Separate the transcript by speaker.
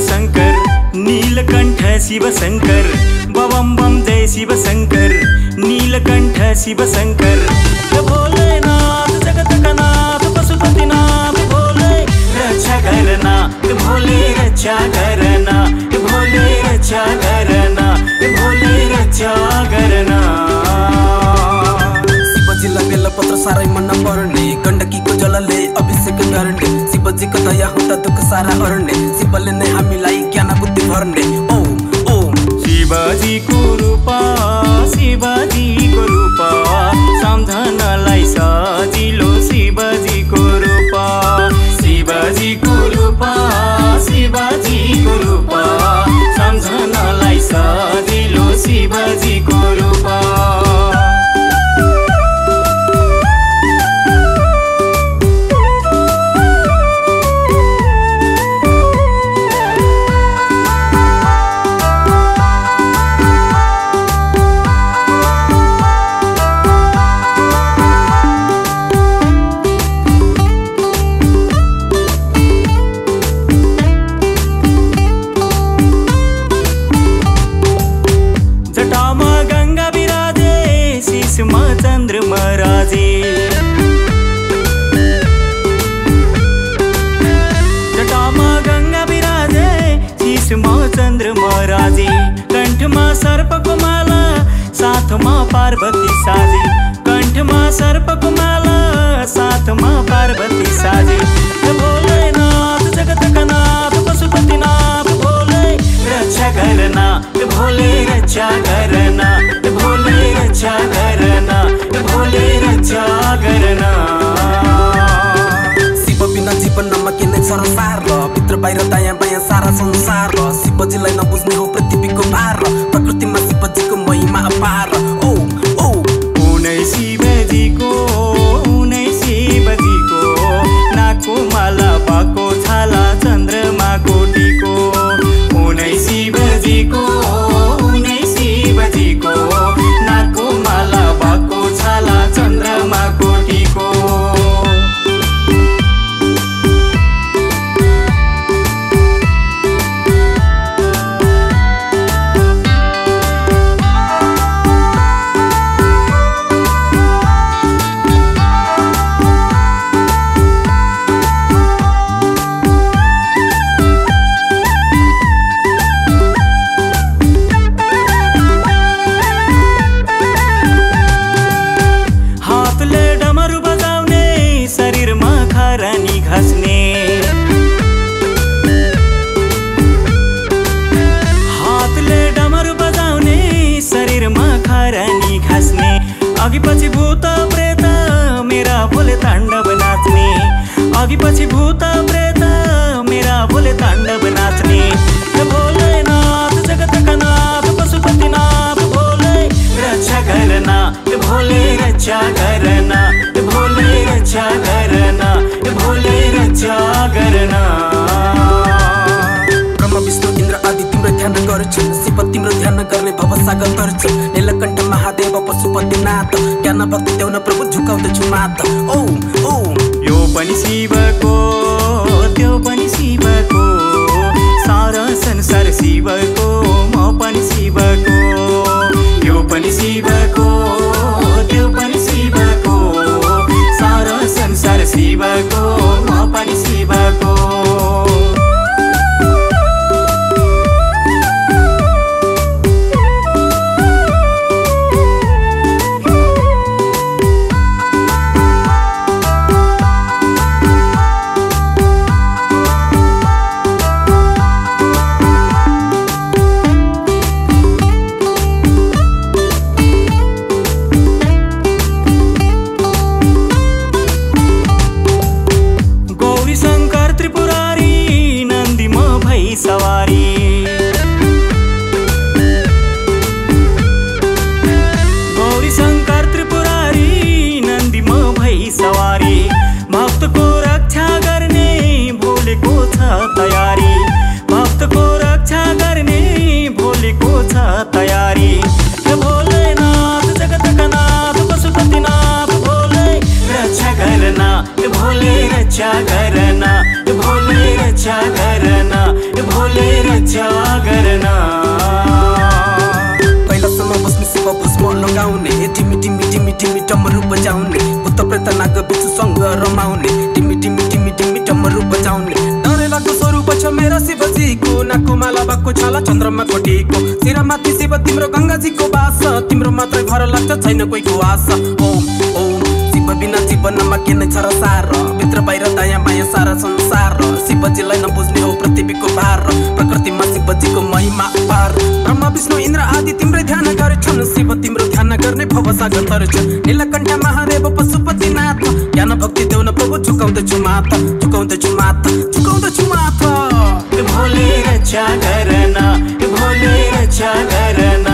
Speaker 1: शंकर नीलकंठ शिव शंकर बम बम जय शिव शंकर नीलकंठ शिव शंकर भोलेनाथ जगत का नाथ पशुपतिनाथ भोले रक्षा करना भोले रक्षा करना भोले रक्षा करना भोले रक्षा करना।
Speaker 2: शिवजीलाई बेलपत्र साह्रै मन पर्ने गण्डकीको जलले अभिषेक गर्ने शिवजीको दया हुँदा दुःख सारा हर्ने शिवले नै हामीलाई ज्ञान बुद्धि भर्ने ओम ओम।
Speaker 1: शिवजीको रूपा शिवजीको रूपा सम्झनलाई सजिलो शिवजीको रूपा शिवजीको रूपा शिवजीको रूपा सम्झनलाई सजिलो शिवजीको रूपा। चंद्रमा राजे जटामा गंगा विराजे शीशमा चंद्रमा राजे कंठमा सर्पको माला साथमा पार्वती साजे कंठमा सर्पको माला साथमा पार्वती साजे भोलेनाथ जगत का नाथ पशुपतिनाथ भोले रक्षा करना भोले रक्षा करना भोले रक्षा करना भोले रक्षा करना।
Speaker 2: शिव बिना जीवनमा के नै संसार र भित्र बाहिर दायाँ बायाँ सारा संसार र शिवजीलाई नबुझ्ने हो पृथ्वीको भार र प्रकृतिमा शिवजीको महिमा अपार ओम ओम।
Speaker 1: उनै शिवजीको नाकको माला पाको छाला चन्द्रमाको टीको उनै शिवजीको नाकको माला पाको छाला चन्द्रमाको टीको। अघि पछि भूत प्रेत मेरा भोले ताण्डव नाच्ने अघि पछि भूत प्रेत मेरा भोले ताण्डव नाच्ने भोलेनाथ जगत का नाथ पशुपतिनाथ भोले रक्षा करना भोले रक्षा करना भोले रक्षा करना भोले रक्षा करना।
Speaker 2: ब्रह्म विष्णु इन्द्र आदि तिम्रो ध्यान गर्छन् शिव तिम्रो ध्यान गर्ने भवसागर गर्छन् नीलकण्ठ महादेव पशुपतिनाथ ज्ञान भक्ति देउन प्रभु झुकाउँदछु मात ओम ओम।
Speaker 1: यो पनि शिवको त्यो पनि शिवको सारा संसार शिवको म पनि शिवको यो पनि शिवको त्यो पनि शिवको सारा संसार शिवको म पनि शिवको। तयारी भोलेनाथ जगत का नाथ पशुपतिनाथ भोले रक्षा करना भोले रक्षा करना भोले रक्षा करना भोले रक्षा गर्न।
Speaker 2: कैलाशमा बस्ने शिव भस्म लगाउने टिमी टिमी टिमी टिमी टमरू बजाउने भूत प्रेत नाग बिचुसँग रमाउने टिमी टिमी टिमी टिमी टमरू बजाउने। डरै लाग्दो स्वरूप छ मेरो शिवजीको नाकको माला भएको छाला चन्द्रमा कोटीको शिरमाथि शिव तिम्रो गङ्गाजीको बास तिम्रो मात्रै भर लाग्छ छैन कोहीको आशा। ओम ओम शिव बिना जीवनमा के नै छ र सार भित्र बाहिर दया माया सारा संसार शिवजीलाई नबुझ्ने हो पृथ्वीको भार प्रकृतिमा शिवजीको महिमा अपार ब्रह्मा विष्णु इन्द्र आदि तिम्रै ध्यान गरेछन् शिव तिम्रो ध्यान गर्ने भवसागर तर्छन् नीलकण्ठ महादेव पशुपतिनाथ ज्ञान भक्ति देउन प्रभु झुकाउँदैछु माथा झुकाउँदैछु माथा झुकाउँदैछु माथा।
Speaker 1: भोले रक्षा गर्न भोले रक्षा गर्न।